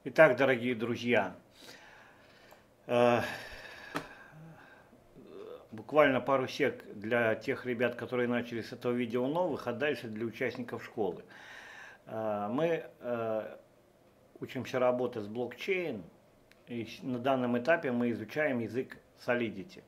Итак, дорогие друзья, э, буквально пару сек для тех ребят, которые начали с этого видео новых, а дальше для участников школы. Мы учимся работать с блокчейн, и на данном этапе мы изучаем язык Solidity.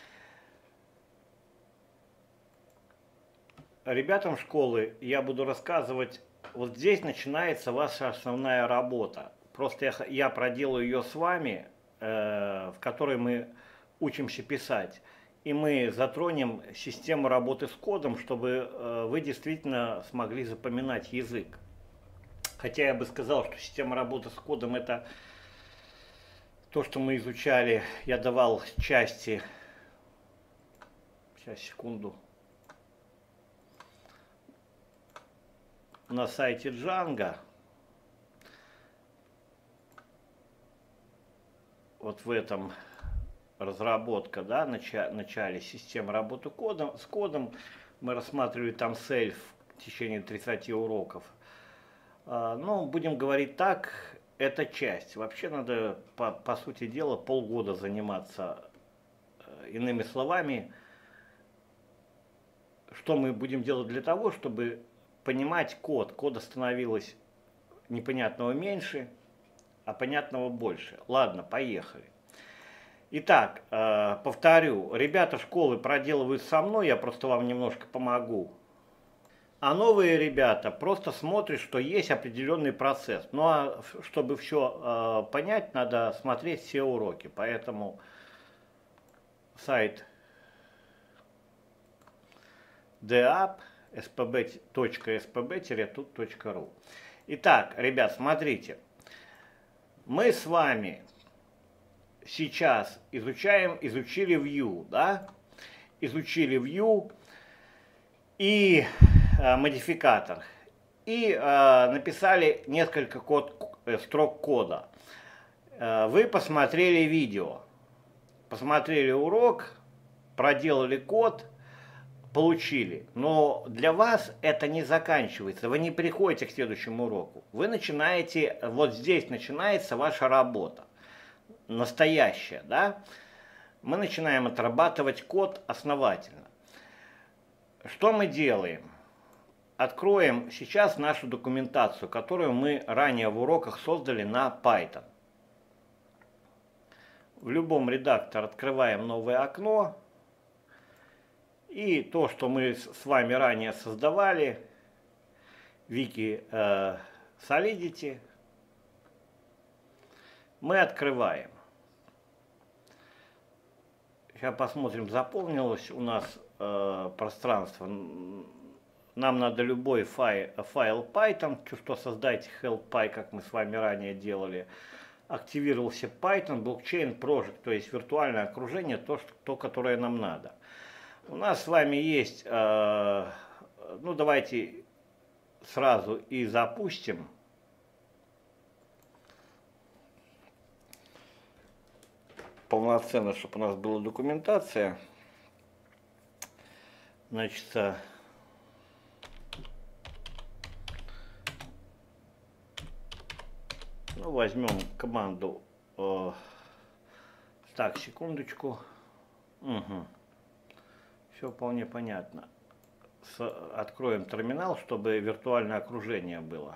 Ребятам школы я буду рассказывать, вот здесь начинается ваша основная работа. Просто я проделаю ее с вами, в которой мы учимся писать. И мы затронем систему работы с кодом, чтобы вы действительно смогли запоминать язык. Хотя я бы сказал, что система работы с кодом — это то, что мы изучали, я давал части. Сейчас, секунду. На сайте Django. Вот в этом разработка, да, начале системы работы с кодом. Мы рассматривали там Self в течение 30 уроков. Ну, будем говорить так, это часть. Вообще надо, по сути дела, полгода заниматься. Иными словами, что мы будем делать для того, чтобы понимать код. Кода становилось непонятного меньше, а понятного больше. Ладно, поехали. Итак, повторю, ребята школы проделывают со мной, я просто вам немножко помогу. А новые ребята просто смотрят, что есть определенный процесс. Ну а чтобы все понять, надо смотреть все уроки. Поэтому сайт deapp.spb.tut.ru. Итак, ребят, смотрите. Мы с вами сейчас изучили Vue, да? Изучили Vue и модификатор. И написали несколько строк кода. Вы посмотрели видео, посмотрели урок, проделали код, получили. Но для вас это не заканчивается. Вы не переходите к следующему уроку. Вы начинаете, вот здесь начинается ваша работа. Настоящая, да? Мы начинаем отрабатывать код основательно. Что мы делаем? Откроем сейчас нашу документацию, которую мы ранее в уроках создали на Python. В любом редакторе открываем новое окно. И то, что мы с вами ранее создавали, Wiki Solidity, мы открываем. Сейчас посмотрим, заполнилось у нас пространство. Нам надо любой файл Python, что создать help.py, как мы с вами ранее делали. Активировался Python, Blockchain Project, то есть виртуальное окружение, то, которое нам надо. У нас с вами есть, ну давайте сразу и запустим. Полноценно, чтобы у нас была документация. Значит, ну, возьмем команду. Так, секундочку. Угу. Все вполне понятно. Откроем терминал, чтобы виртуальное окружение было.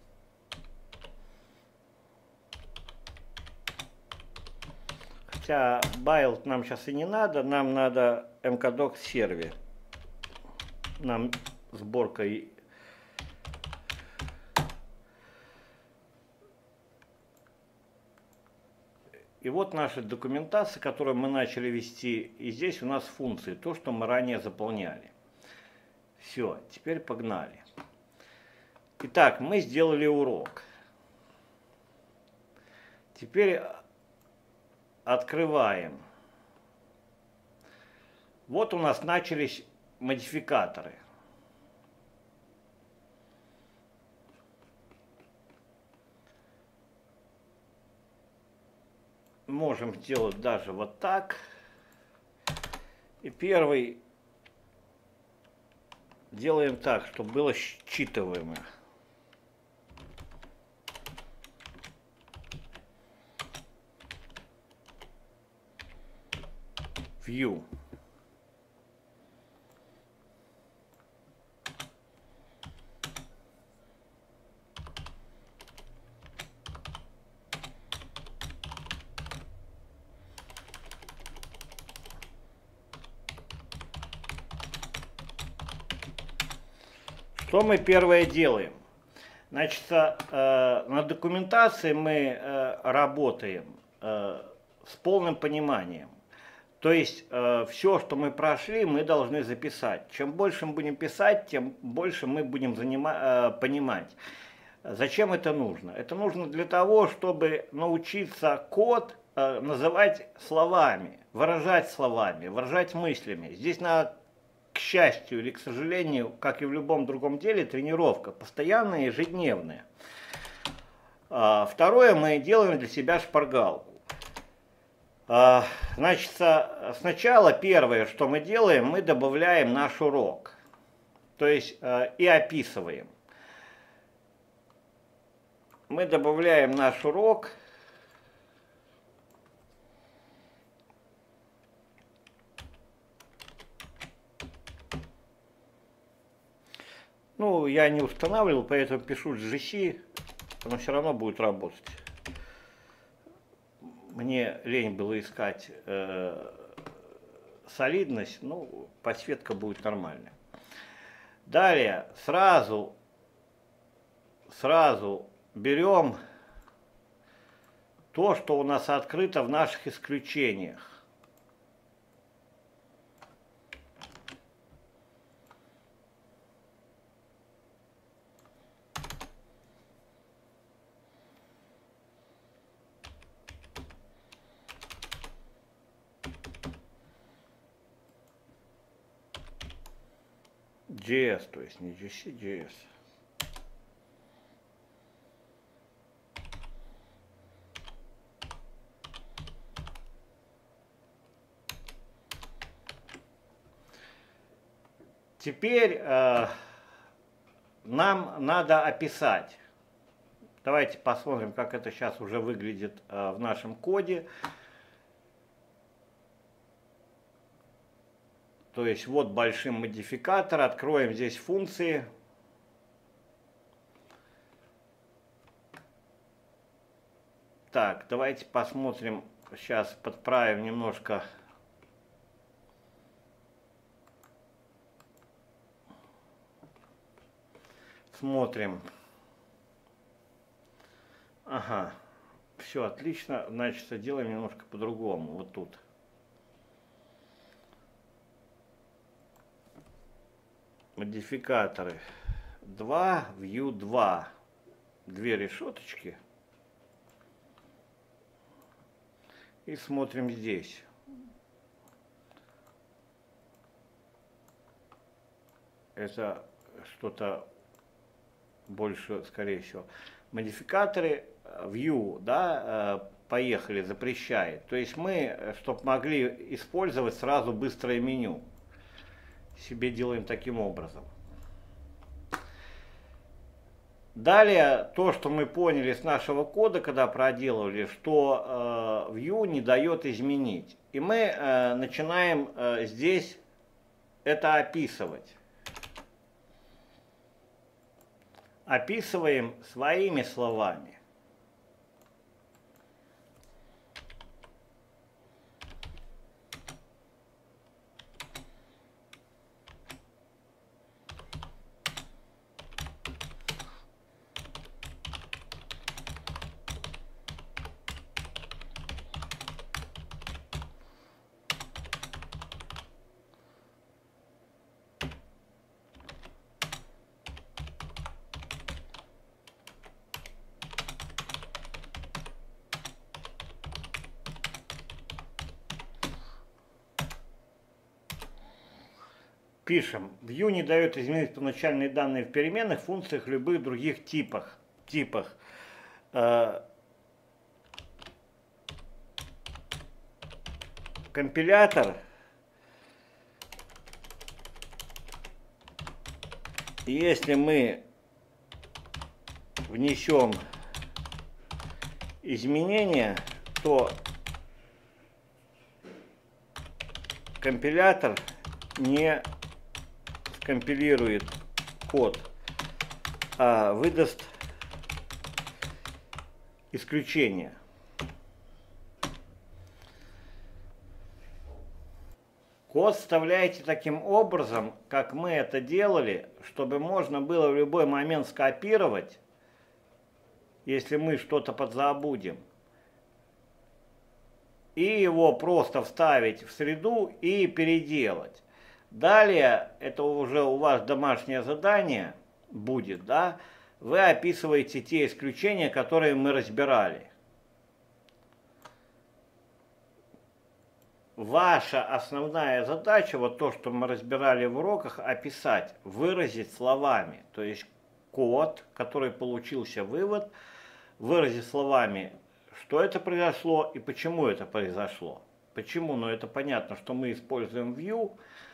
Хотя Build нам сейчас и не надо, нам надо mkdoc сервер. Нам сборка и вот наша документация, которую мы начали вести, и здесь у нас функции, то, что мы ранее заполняли. Все, теперь погнали. Итак, мы сделали урок. Теперь открываем. Вот у нас начались модификаторы. Можем сделать даже вот так. И первый делаем так, чтобы было считываемо. View. Что мы первое делаем? Значит, на документации мы работаем с полным пониманием. То есть все, что мы прошли, мы должны записать. Чем больше мы будем писать, тем больше мы будем понимать. Зачем это нужно? Это нужно для того, чтобы научиться код называть словами, выражать мыслями. Здесь надо, к счастью или к сожалению, как и в любом другом деле, тренировка, постоянная, ежедневная. Второе, мы делаем для себя шпаргалку. Значит, сначала первое, что мы делаем, мы добавляем наш урок, то есть и описываем. Мы добавляем наш урок. Ну, я не устанавливал, поэтому пишу GC, но все равно будет работать. Мне лень было искать солидность, ну, подсветка будет нормальная. Далее, сразу берем то, что у нас открыто в наших исключениях. JS, то есть не GC, JS. Теперь нам надо описать. Давайте посмотрим, как это сейчас уже выглядит в нашем коде. То есть вот большой модификатор, откроем здесь функции. Так, давайте посмотрим, сейчас подправим немножко. Смотрим. Ага, все отлично, значит, делаем немножко по-другому, вот тут. Модификаторы 2, View 2, две решеточки. И смотрим здесь. Это что-то больше, скорее всего. Модификаторы View, да, поехали, запрещает. То есть мы, чтобы могли использовать сразу быстрое меню, себе делаем таким образом. Далее, то, что мы поняли с нашего кода, когда проделывали, что View не дает изменить. И мы начинаем здесь это описывать. Описываем своими словами. Пишем. View не дает изменить первоначальные данные в переменных, функциях, любых других типах. Компилятор если мы внесем изменения, то компилятор не скомпилирует код, а выдаст исключение. Код вставляете таким образом, как мы это делали, чтобы можно было в любой момент скопировать, если мы что-то подзабудем, и его просто вставить в среду и переделать. Далее, это уже у вас домашнее задание будет, да, вы описываете те исключения, которые мы разбирали. Ваша основная задача, вот то, что мы разбирали в уроках, описать, выразить словами. То есть код, который получился вывод, выразить словами, что это произошло и почему это произошло. Почему? Ну, это понятно, что мы используем view,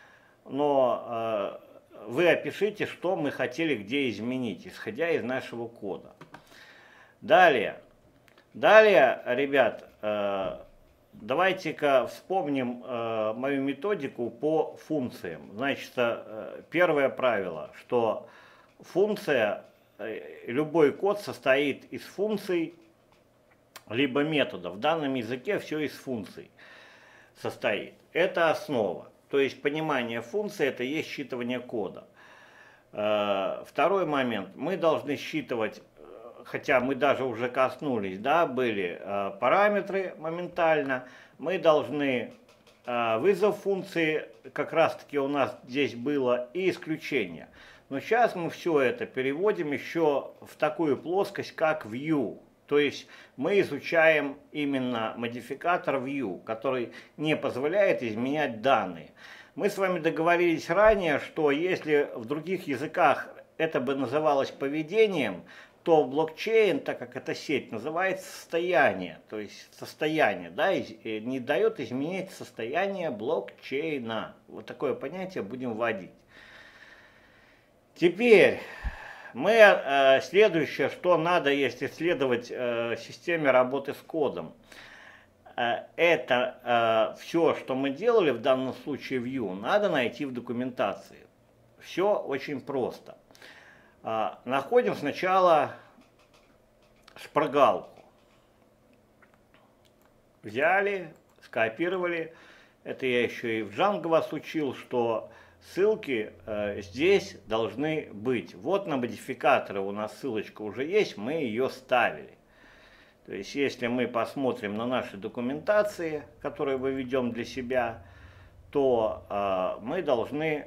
но вы опишите, что мы хотели где изменить, исходя из нашего кода. Далее, ребят, давайте-ка вспомним мою методику по функциям. Значит, первое правило, что функция, любой код состоит из функций либо методов. В данном языке все из функций состоит. Это основа. То есть понимание функции — это есть считывание кода. Второй момент. Мы должны считывать, хотя мы даже уже коснулись, да, были параметры моментально. Мы должны вызов функции, как раз таки у нас здесь было, и исключение. Но сейчас мы все это переводим еще в такую плоскость, как view. То есть мы изучаем именно модификатор view, который не позволяет изменять данные. Мы с вами договорились ранее, что если в других языках это бы называлось поведением, то блокчейн, так как это сеть, называется состояние. То есть состояние, да, не дает изменить состояние блокчейна. Вот такое понятие будем вводить. Теперь мы следующее, что надо, если исследовать системе работы с кодом. Это все, что мы делали в данном случае view, надо найти в документации. Все очень просто. Находим сначала шпаргалку. Взяли, скопировали. Это я еще и в Django вас учил, что ссылки здесь должны быть. Вот на модификаторы у нас ссылочка уже есть, мы ее ставили. То есть если мы посмотрим на наши документации, которые мы ведем для себя, то мы должны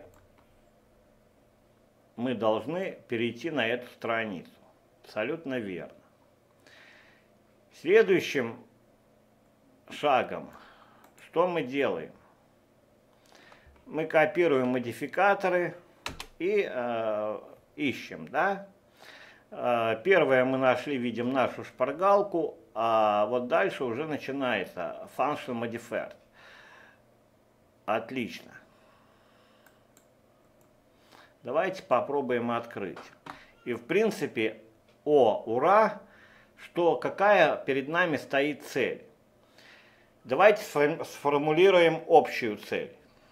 перейти на эту страницу. Абсолютно верно. Следующим шагом, что мы делаем? Мы копируем модификаторы и ищем, да? Первое мы нашли, видим нашу шпаргалку, а вот дальше уже начинается function modifier. Отлично. Давайте попробуем открыть. И в принципе, ура, что какая перед нами стоит цель. Давайте сформулируем общую цель.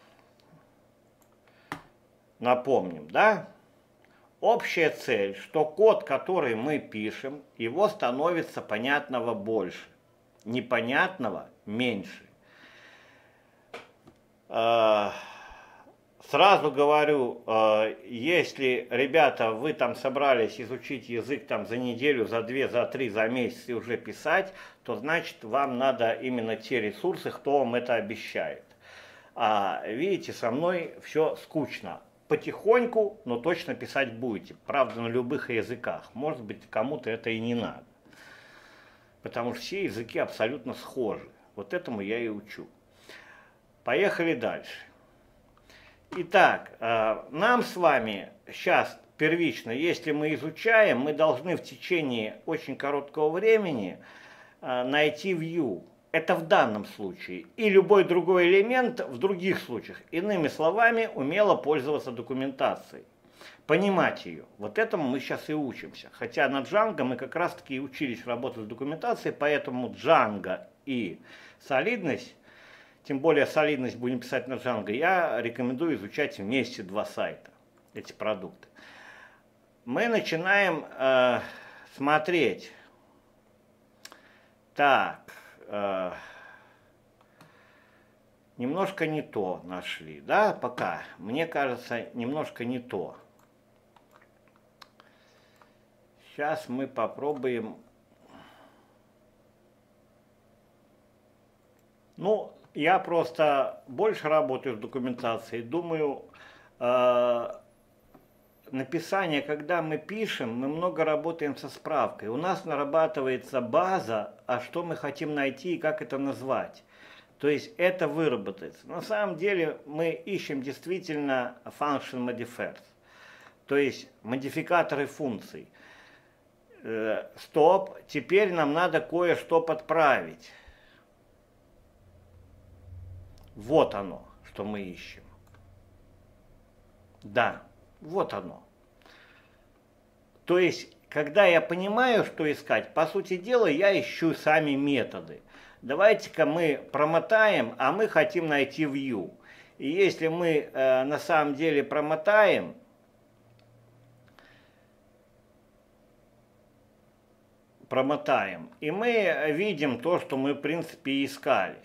Напомним, да? Общая цель, что код, который мы пишем, его становится понятного больше, непонятного меньше. Сразу говорю, если, ребята, вы там собрались изучить язык там за неделю, за 2, за 3, за месяц и уже писать, то значит вам надо именно те ресурсы, кто вам это обещает. Видите, со мной все скучно. Потихоньку, но точно писать будете. Правда, на любых языках. Может быть, кому-то это и не надо. Потому что все языки абсолютно схожи. Вот этому я и учу. Поехали дальше. Итак, нам с вами сейчас первично, если мы изучаем, мы должны в течение очень короткого времени найти view. Это в данном случае. И любой другой элемент в других случаях. Иными словами, умело пользоваться документацией. Понимать ее. Вот этому мы сейчас и учимся. Хотя на Django мы как раз таки и учились работать с документацией, поэтому Django и солидность тем более солидность будем писать на Django, я рекомендую изучать вместе два сайта, эти продукты. Мы начинаем смотреть. Так, немножко не то нашли, да, пока. Мне кажется, немножко не то. Сейчас мы попробуем. Ну, я просто больше работаю с документацией. Думаю, написание, когда мы пишем, мы много работаем со справкой. У нас нарабатывается база, а что мы хотим найти и как это назвать. То есть это выработается. На самом деле мы ищем действительно function modifiers, то есть модификаторы функций. Стоп, теперь нам надо кое-что подправить. Вот оно, что мы ищем. Да, вот оно. То есть, когда я понимаю, что искать, по сути дела, я ищу сами методы. Давайте-ка мы промотаем, а мы хотим найти view. И если мы на самом деле промотаем, и мы видим то, что мы в принципе искали.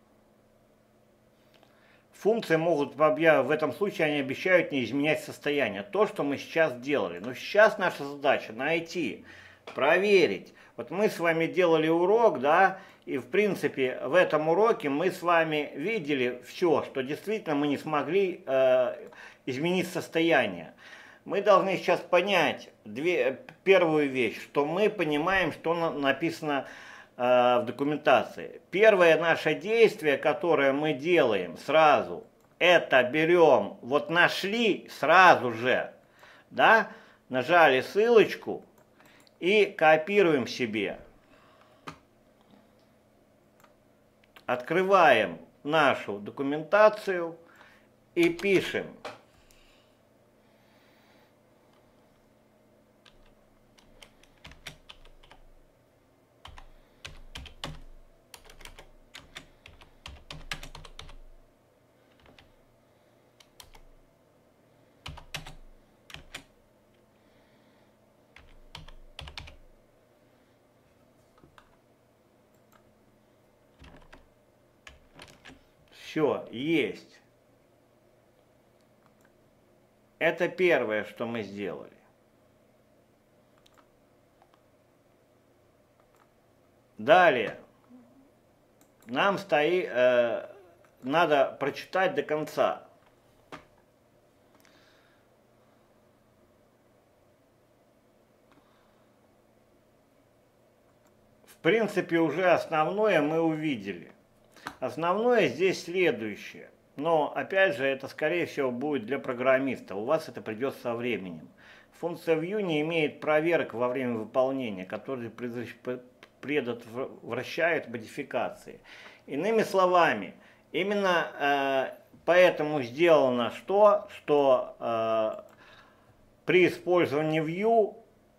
Функции могут, в этом случае они обещают не изменять состояние. То, что мы сейчас делали. Но сейчас наша задача найти, проверить. Вот мы с вами делали урок, да, и в принципе в этом уроке мы с вами видели все, что действительно мы не смогли изменить состояние. Мы должны сейчас понять первую вещь, что мы понимаем, что написано в документации. Первое наше действие, которое мы делаем сразу, это берем, вот нашли сразу же, да, нажали ссылочку и копируем себе. Открываем нашу документацию и пишем. Все, есть. Это первое, что мы сделали. Далее. Нам надо прочитать до конца. В принципе, уже основное мы увидели. Основное здесь следующее. Но, опять же, это, скорее всего, будет для программиста. У вас это придет со временем. Функция view не имеет проверок во время выполнения, которые предотвращают модификации. Иными словами, именно поэтому сделано что при использовании view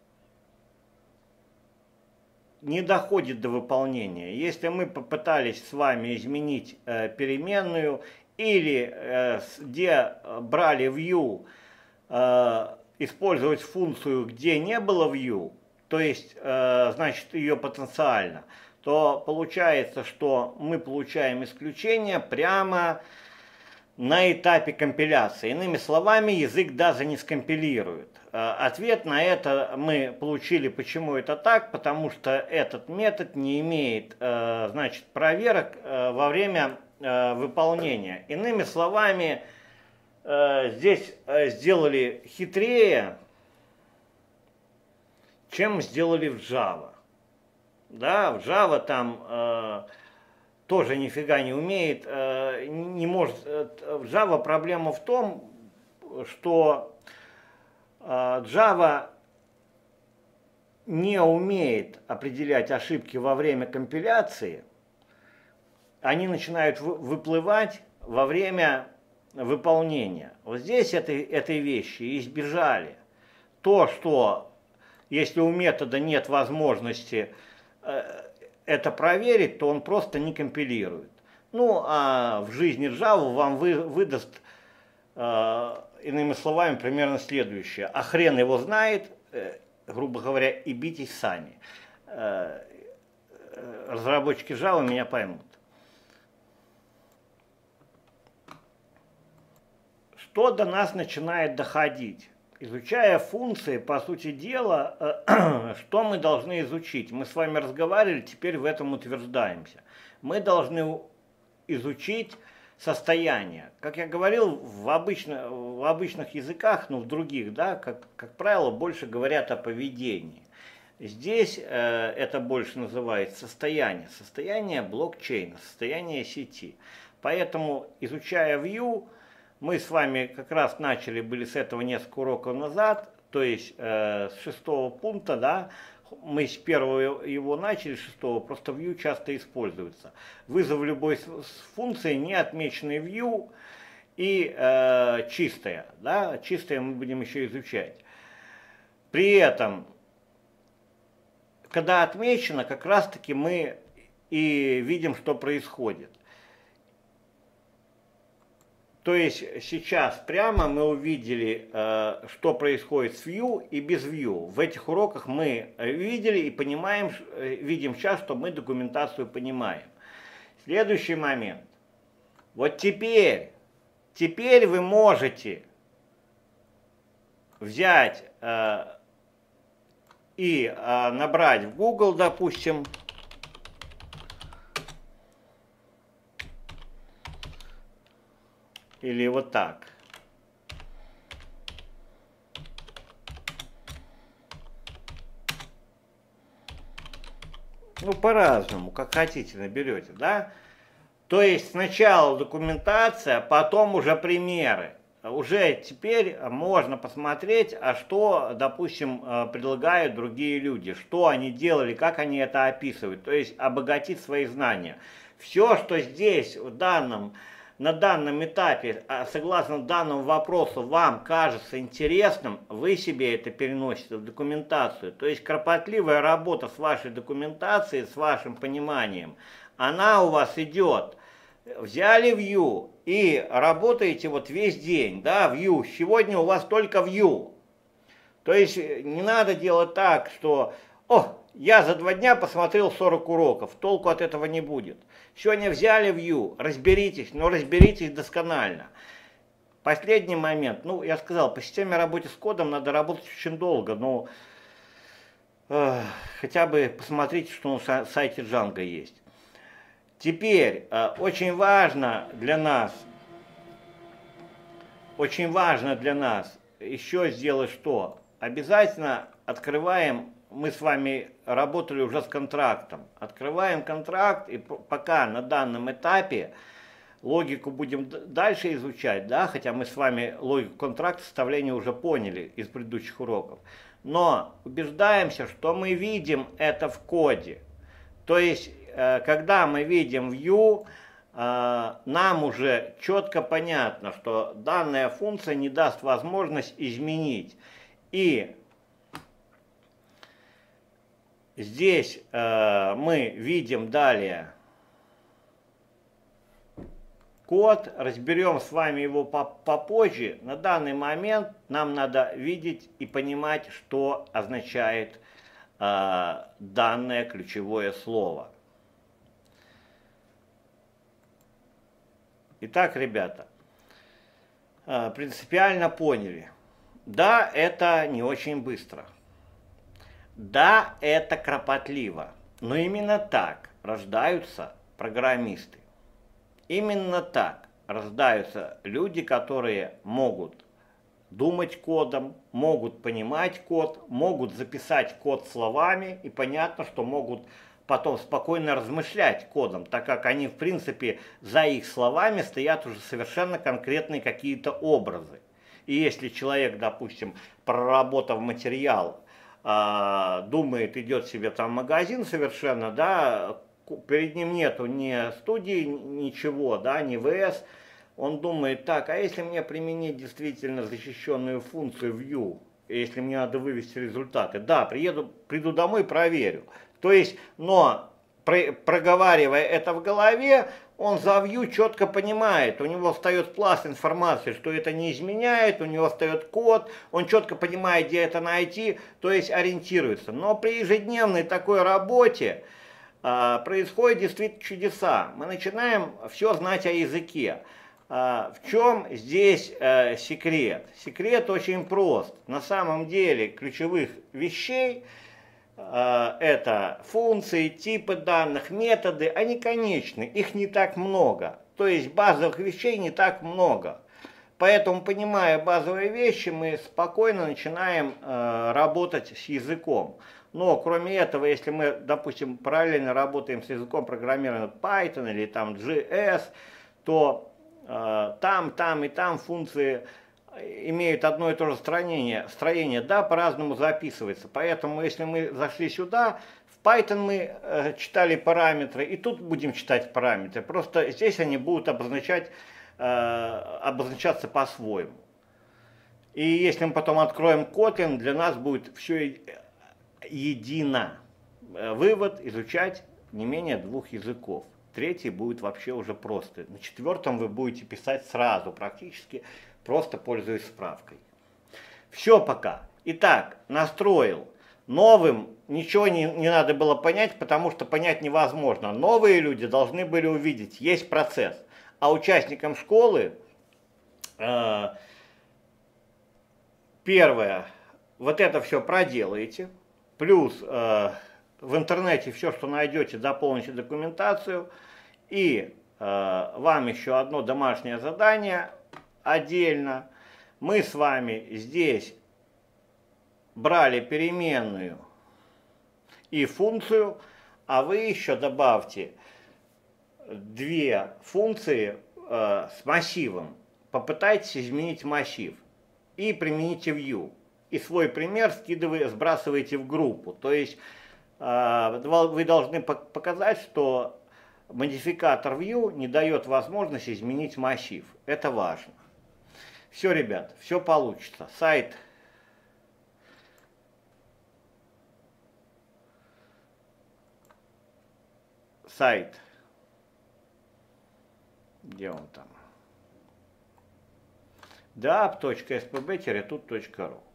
не доходит до выполнения. Если мы попытались с вами изменить переменную или где брали view, использовать функцию, где не было view, то есть, значит, ее потенциально, то получается, что мы получаем исключение прямо на этапе компиляции. Иными словами, язык даже не скомпилирует. Ответ на это мы получили, почему это так, потому что этот метод не имеет, значит, проверок во время выполнения. Иными словами, здесь сделали хитрее, чем сделали в Java. Да, в Java там тоже нифига не умеет, не может. В Java проблема в том, что Java не умеет определять ошибки во время компиляции, они начинают выплывать во время выполнения. Вот здесь этой вещи избежали. То, что если у метода нет возможности это проверить, то он просто не компилирует. Ну, а в жизни Java вам выдаст, иными словами, примерно следующее. А хрен его знает, грубо говоря, и битесь сами. Разработчики Java меня поймут. Что до нас начинает доходить? Изучая функции, по сути дела, что мы должны изучить? Мы с вами разговаривали, теперь в этом утверждаемся. Мы должны изучить состояние. Как я говорил, в обычных языках, ну в других, да, как правило, больше говорят о поведении. Здесь это больше называется состояние блокчейна, состояние сети. Поэтому, изучая Vue, мы с вами как раз были с этого несколько уроков назад, то есть с 6-го пункта, да, мы с первого его начали, 6-го, просто Vue часто используется. Вызов любой функции, не отмеченной Vue и чистая, да, чистая мы будем еще изучать. При этом, когда отмечено, как раз таки мы и видим, что происходит. То есть сейчас прямо мы увидели, что происходит с Vue и без Vue. В этих уроках мы видели и понимаем, видим сейчас, что мы документацию понимаем. Следующий момент. Вот теперь вы можете взять и набрать в Google, допустим, или вот так. Ну, по-разному, как хотите, наберете, да? То есть сначала документация, потом уже примеры. Уже теперь можно посмотреть, а что, допустим, предлагают другие люди, что они делали, как они это описывают. То есть обогатить свои знания. Все, что здесь на данном этапе, согласно данному вопросу, вам кажется интересным, вы себе это переносите в документацию. То есть кропотливая работа с вашей документацией, с вашим пониманием, она у вас идет. Взяли Vue и работаете вот весь день, да, Vue. Сегодня у вас только Vue. То есть не надо делать так, что, я за 2 дня посмотрел 40 уроков, толку от этого не будет. Сегодня взяли Vue, разберитесь, но разберитесь досконально. Последний момент, я сказал, по системе работы с кодом надо работать очень долго, но хотя бы посмотрите, что на сайте Django есть. Теперь очень важно для нас еще сделать что? Обязательно открываем, мы с вами работали уже с контрактом, открываем контракт и пока на данном этапе логику будем дальше изучать, да, хотя мы с вами логику контракта составления уже поняли из предыдущих уроков, но убеждаемся, что мы видим это в коде. То есть, когда мы видим Vue, нам уже четко понятно, что данная функция не даст возможность изменить. И здесь мы видим далее код, разберем с вами его попозже. На данный момент нам надо видеть и понимать, что означает данное ключевое слово. Итак, ребята, принципиально поняли. Да, это не очень быстро. Да, это кропотливо. Но именно так рождаются программисты. Именно так рождаются люди, которые могут думать кодом, могут понимать код, могут записать код словами, и понятно, что могут потом спокойно размышлять кодом, так как они, в принципе, за их словами стоят уже совершенно конкретные какие-то образы. И если человек, допустим, проработав материал, думает, идет себе там в магазин совершенно, да, перед ним нету ни студии, ничего, да, ни ВС, он думает, так, а если мне применить действительно защищенную функцию Vue, если мне надо вывести результаты, да, приду домой, проверю. То есть, но проговаривая это в голове, он за Vue четко понимает, у него встает пласт информации, что это не изменяет, у него встает код, он четко понимает, где это найти, то есть ориентируется. Но при ежедневной такой работе происходят действительно чудеса. Мы начинаем все знать о языке. В чем здесь секрет? Секрет очень прост. На самом деле ключевых вещей это функции, типы данных, методы, они конечны, их не так много. То есть базовых вещей не так много. Поэтому, понимая базовые вещи, мы спокойно начинаем работать с языком. Но кроме этого, если мы, допустим, параллельно работаем с языком программирования Python или там JS, то там и там функции имеют одно и то же строение, да, по-разному записывается. Поэтому, если мы зашли сюда, в Python мы читали параметры, и тут будем читать параметры. Просто здесь они будут обозначаться по-своему. И если мы потом откроем Kotlin, для нас будет все едино. Вывод: изучать не менее 2 языков. Третий будет вообще уже просто. На 4-м вы будете писать сразу, практически, просто пользуясь справкой. Все пока. Итак, настроил. Новым ничего не надо было понять, потому что понять невозможно. Новые люди должны были увидеть, есть процесс. А участникам школы, первое, вот это все проделаете, плюс в интернете все, что найдете, дополните документацию. И вам еще одно домашнее задание отдельно. Мы с вами здесь брали переменную и функцию, а вы еще добавьте 2 функции с массивом. Попытайтесь изменить массив и примените Vue. И свой пример сбрасываете в группу. То есть вы должны показать, что модификатор Vue не дает возможности изменить массив. Это важно. Все, ребят, все получится. Сайт. Где он там? dapp.spb-tut.ru